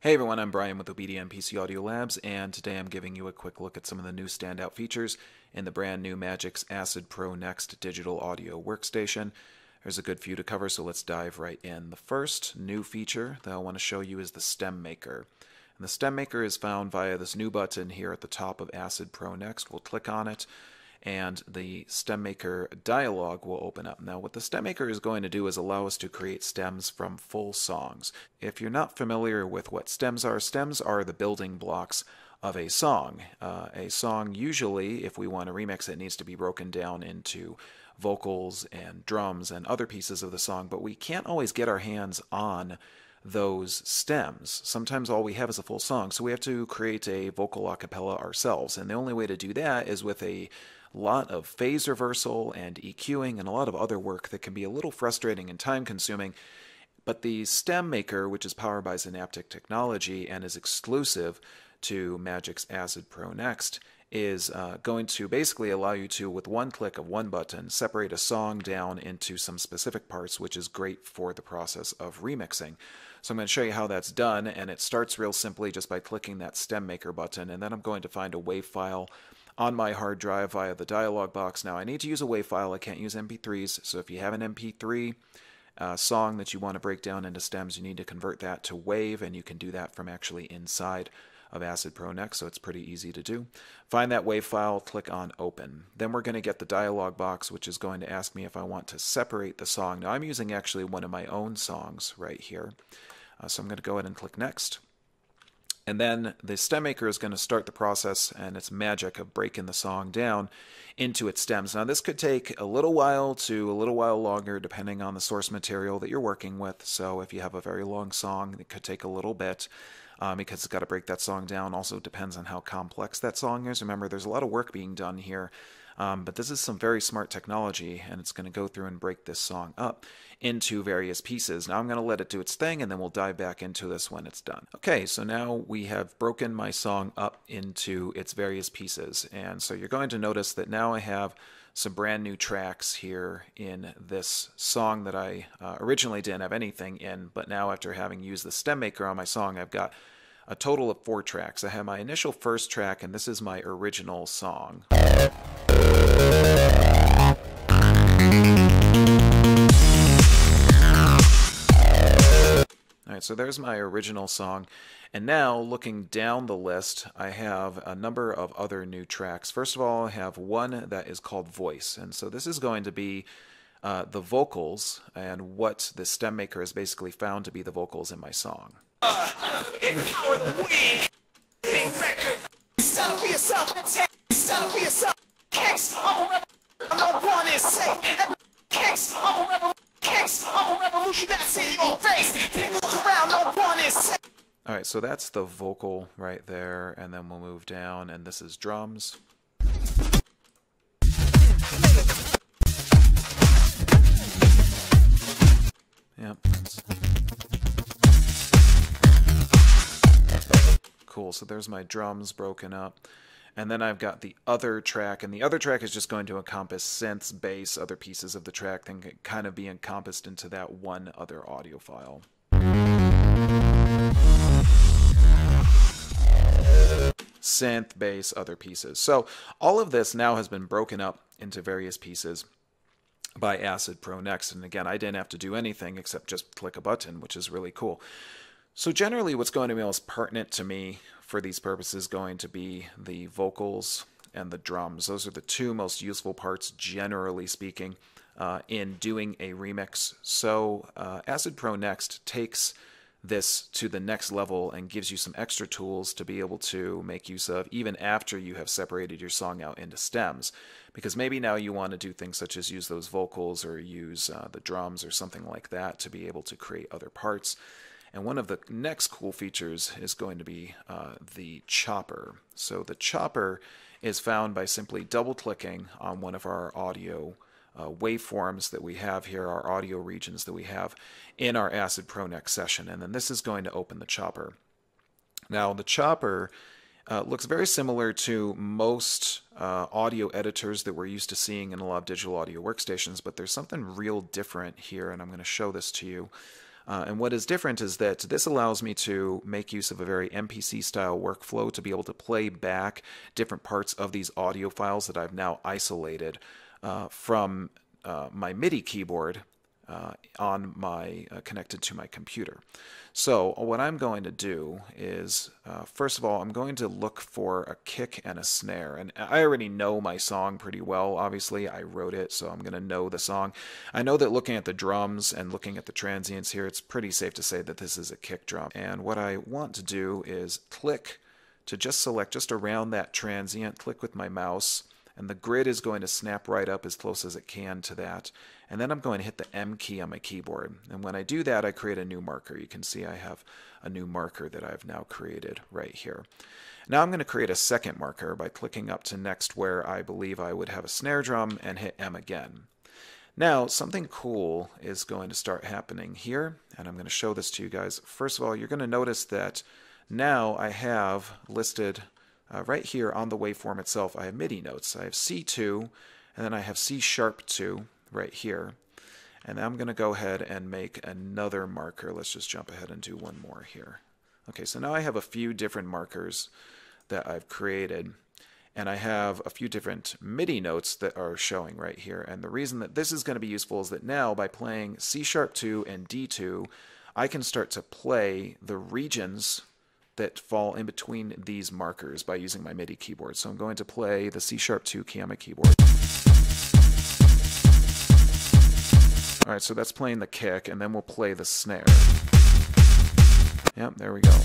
Hey everyone, I'm Brian with OBEDIA MPC Audio Labs, and today I'm giving you a quick look at some of the new standout features in the brand new Magix Acid Pro Next digital audio workstation. There's a good few to cover, so let's dive right in. The first new feature that I want to show you is the stem maker. And the stem maker is found via this new button here at the top of Acid Pro Next. We'll click on it, and the stem maker dialog will open up. Now what the stem maker is going to do is allow us to create stems from full songs. If you're not familiar with what stems are the building blocks of a song. A song usually, if we want to remix it, needs to be broken down into vocals and drums and other pieces of the song, but we can't always get our hands on those stems. Sometimes all we have is a full song, so we have to create a vocal a cappella ourselves, and the only way to do that is with a lot of phase reversal and EQing and a lot of other work that can be a little frustrating and time consuming. But the stem maker, which is powered by Zynaptiq technology and is exclusive to Magix Acid Pro Next, is going to basically allow you to, with one click of one button, separate a song down into some specific parts, which is great for the process of remixing. So I'm going to show you how that's done, and it starts real simply just by clicking that stem maker button, and then I'm going to find a WAV file on my hard drive via the dialog box. Now I need to use a WAV file, I can't use MP3s, so if you have an MP3 song that you want to break down into stems, you need to convert that to WAV, and you can do that from actually inside of Acid Pro Next, so it's pretty easy to do. Find that WAV file, click on Open. Then we're going to get the dialog box, which is going to ask me if I want to separate the song. Now I'm using actually one of my own songs right here, so I'm going to go ahead and click Next. And then the stem maker is going to start the process and its magic of breaking the song down into its stems. Now this could take a little while to a little while longer depending on the source material that you're working with. So if you have a very long song, it could take a little bit because it's got to break that song down. Also depends on how complex that song is. Remember, there's a lot of work being done here. But this is some very smart technology, and it's going to go through and break this song up into various pieces. Now I'm going to let it do its thing, and then we'll dive back into this when it's done. Okay, so now we have broken my song up into its various pieces, and so you're going to notice that now I have some brand new tracks here in this song that I originally didn't have anything in, but now after having used the stem maker on my song, I've got a total of 4 tracks. I have my initial first track, and this is my original song. Alright, so there's my original song, and now looking down the list, I have a number of other new tracks. First of all, I have one that is called Voice, and so this is going to be the vocals and what the stem maker has basically found to be the vocals in my song. Empower the weak. Settle for yourself. Settle for yourself. Kicks. No one is safe. Kicks. I'm a revolution that's in your face. Take a look around. No one is safe. Alright, so that's the vocal right there, and then we'll move down, and this is drums. Yep. Cool, so there's my drums broken up. And then I've got the other track, and the other track is just going to encompass synths, bass, other pieces of the track that can kind of be encompassed into that one other audio file. Synth, bass, other pieces. So all of this now has been broken up into various pieces by Acid Pro Next. And again, I didn't have to do anything except just click a button, which is really cool. So generally what's going to be most pertinent to me for these purposes is going to be the vocals and the drums. Those are the two most useful parts, generally speaking, in doing a remix. So Acid Pro Next takes this to the next level and gives you some extra tools to be able to make use of even after you have separated your song out into stems. Because maybe now you want to do things such as use those vocals or use the drums or something like that to be able to create other parts. And one of the next cool features is going to be the chopper. So the chopper is found by simply double-clicking on one of our audio waveforms that we have here, our audio regions that we have in our Acid Pro Next session. And then this is going to open the chopper. Now the chopper looks very similar to most audio editors that we're used to seeing in a lot of digital audio workstations, but there's something real different here, and I'm going to show this to you. And what is different is that this allows me to make use of a very MPC-style workflow to be able to play back different parts of these audio files that I've now isolated from my MIDI keyboard on my connected to my computer. So what I'm going to do is, first of all, I'm going to look for a kick and a snare. And I already know my song pretty well. Obviously, I wrote it, so I'm going to know the song. I know that looking at the drums and looking at the transients here, it's pretty safe to say that this is a kick drum. And what I want to do is click to just select just around that transient, click with my mouse, and the grid is going to snap right up as close as it can to that. And then I'm going to hit the M key on my keyboard. And when I do that, I create a new marker. You can see I have a new marker that I've now created right here. Now I'm going to create a second marker by clicking up to next where I believe I would have a snare drum and hit M again. Now something cool is going to start happening here, and I'm going to show this to you guys. First of all, you're going to notice that now I have listed right here on the waveform itself, I have MIDI notes. I have C2, and then I have C#2 right here. And I'm going to go ahead and make another marker. Let's just jump ahead and do one more here. Okay, so now I have a few different markers that I've created, and I have a few different MIDI notes that are showing right here. And the reason that this is going to be useful is that now by playing C#2 and D2, I can start to play the regions that fall in between these markers by using my MIDI keyboard. So I'm going to play the C#2 key on my keyboard. All right, so that's playing the kick, and then we'll play the snare. Yep, there we go.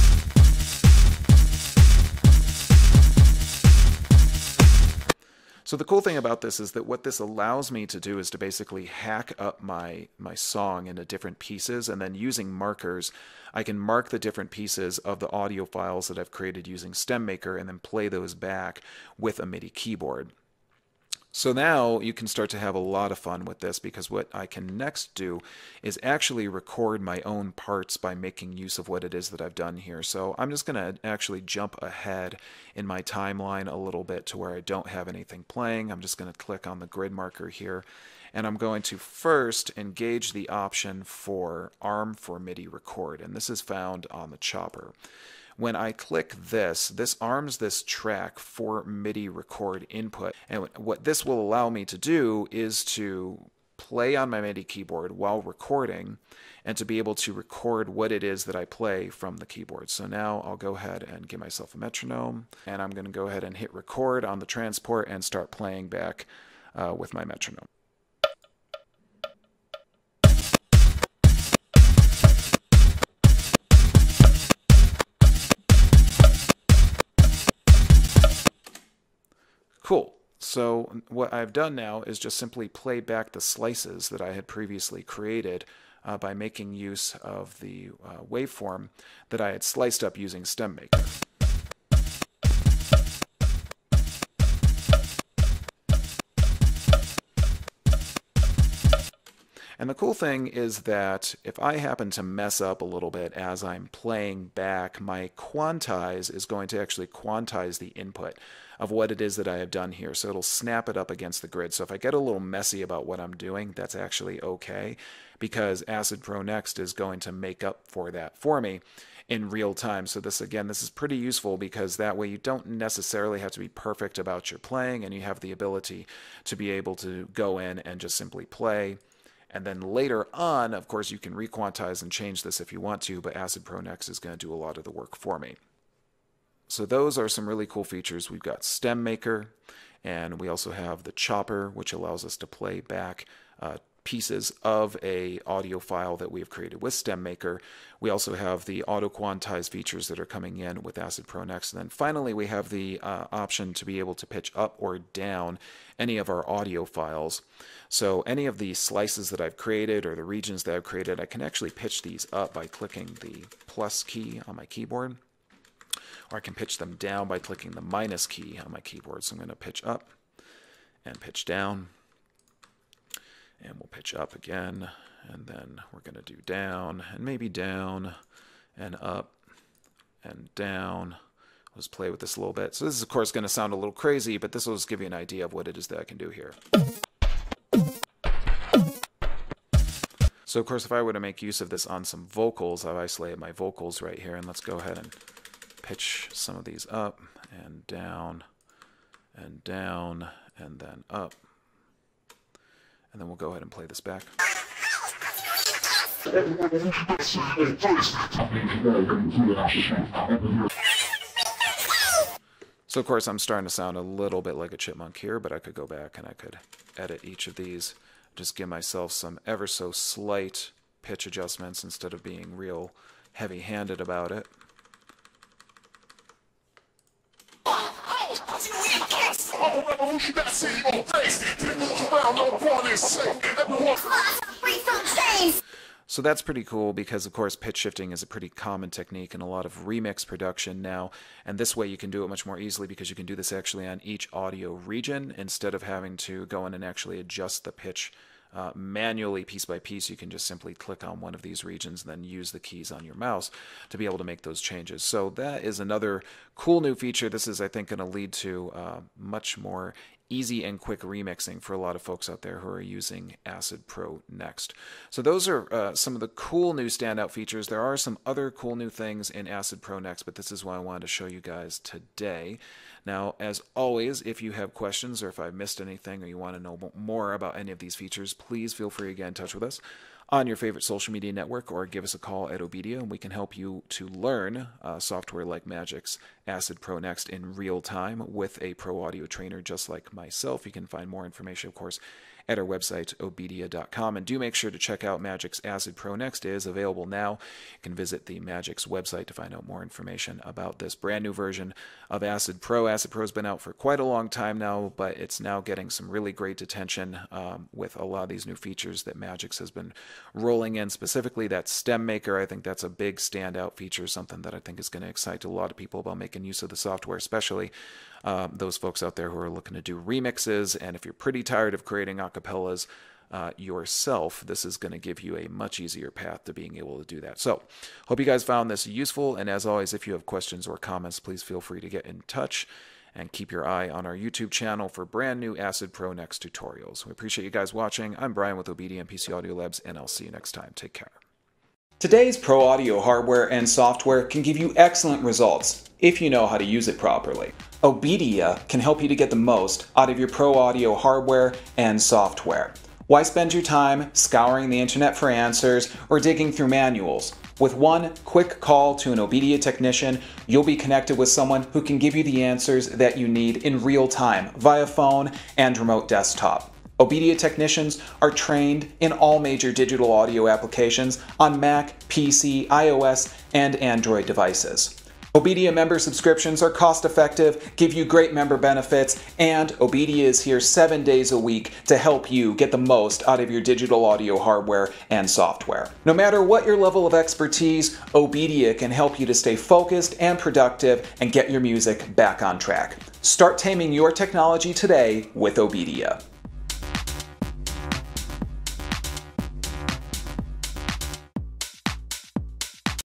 So the cool thing about this is that what this allows me to do is to basically hack up my song into different pieces, and then using markers, I can mark the different pieces of the audio files that I've created using StemMaker and then play those back with a MIDI keyboard. So now you can start to have a lot of fun with this, because what I can next do is actually record my own parts by making use of what it is that I've done here. So I'm just going to actually jump ahead in my timeline a little bit to where I don't have anything playing. I'm just going to click on the grid marker here, and I'm going to first engage the option for ARM for MIDI record, and this is found on the chopper. When I click this, this arms this track for MIDI record input. And what this will allow me to do is to play on my MIDI keyboard while recording, and to be able to record what it is that I play from the keyboard. So now I'll go ahead and give myself a metronome, and I'm going to go ahead and hit record on the transport and start playing back with my metronome. Cool. So what I've done now is just simply play back the slices that I had previously created by making use of the waveform that I had sliced up using StemMaker. And the cool thing is that if I happen to mess up a little bit as I'm playing back, my quantize is going to actually quantize the input of what it is that I have done here. So it'll snap it up against the grid. So if I get a little messy about what I'm doing, that's actually okay, because Acid Pro Next is going to make up for that for me in real time. So this, again, this is pretty useful, because that way you don't necessarily have to be perfect about your playing, and you have the ability to be able to go in and just simply play. And then later on, of course, you can requantize and change this if you want to, but Acid Pro Next is going to do a lot of the work for me. So those are some really cool features. We've got StemMaker, and we also have the chopper, which allows us to play back pieces of a audio file that we've created with StemMaker. We also have the auto quantize features that are coming in with Acid Pro Next. And then finally, we have the option to be able to pitch up or down any of our audio files. So any of the slices that I've created or the regions that I've created, I can actually pitch these up by clicking the plus key on my keyboard, or I can pitch them down by clicking the minus key on my keyboard. So I'm going to pitch up and pitch down, and we'll pitch up again, and then we're going to do down, and maybe down, and up, and down. Let's play with this a little bit. So this is, of course, going to sound a little crazy, but this will just give you an idea of what it is that I can do here. So So of course, if I were to make use of this on some vocals, I've isolated my vocals right here, and let's go ahead and pitch some of these up and down and down and then up. And then we'll go ahead and play this back. So of course I'm starting to sound a little bit like a chipmunk here, but I could go back and I could edit each of these, just give myself some ever so slight pitch adjustments instead of being real heavy-handed about it. So that's pretty cool because, of course, pitch shifting is a pretty common technique in a lot of remix production now, and this way you can do it much more easily because you can do this actually on each audio region instead of having to go in and actually adjust the pitch manually piece by piece. You can just simply click on one of these regions and then use the keys on your mouse to be able to make those changes. So that is another cool new feature. This is, I think, going to lead to much more easy and quick remixing for a lot of folks out there who are using Acid Pro Next. So those are some of the cool new standout features. There are some other cool new things in Acid Pro Next, but this is what I wanted to show you guys today. Now, as always, if you have questions or if I've missed anything or you want to know more about any of these features, please feel free to get in touch with us on your favorite social media network or give us a call at OBEDIA, and we can help you to learn software like Magix Acid Pro Next in real time with a pro audio trainer just like myself. You can find more information, of course, at our website, obedia.com. And do make sure to check out Magix Acid Pro Next. It is available now. You can visit the Magix website to find out more information about this brand new version of Acid Pro. Acid Pro has been out for quite a long time now, but it's now getting some really great attention with a lot of these new features that Magix has been rolling in. Specifically, that stem maker, I think that's a big standout feature, something that I think is going to excite a lot of people about making use of the software, especially those folks out there who are looking to do remixes. And if you're pretty tired of creating acapellas yourself, this is going to give you a much easier path to being able to do that. So hope you guys found this useful, and as always, if you have questions or comments, please feel free to get in touch and keep your eye on our YouTube channel for brand new Acid Pro Next tutorials. We appreciate you guys watching. I'm Brian with OBEDIA MPC Audio Labs, and I'll see you next time. Take care. Today's pro audio hardware and software can give you excellent results if you know how to use it properly. OBEDIA can help you to get the most out of your pro audio hardware and software. Why spend your time scouring the internet for answers or digging through manuals? With one quick call to an OBEDIA technician, you'll be connected with someone who can give you the answers that you need in real time via phone and remote desktop. OBEDIA technicians are trained in all major digital audio applications on Mac, PC, iOS, and Android devices. OBEDIA member subscriptions are cost-effective, give you great member benefits, and OBEDIA is here 7 days a week to help you get the most out of your digital audio hardware and software. No matter what your level of expertise, OBEDIA can help you to stay focused and productive and get your music back on track. Start taming your technology today with OBEDIA.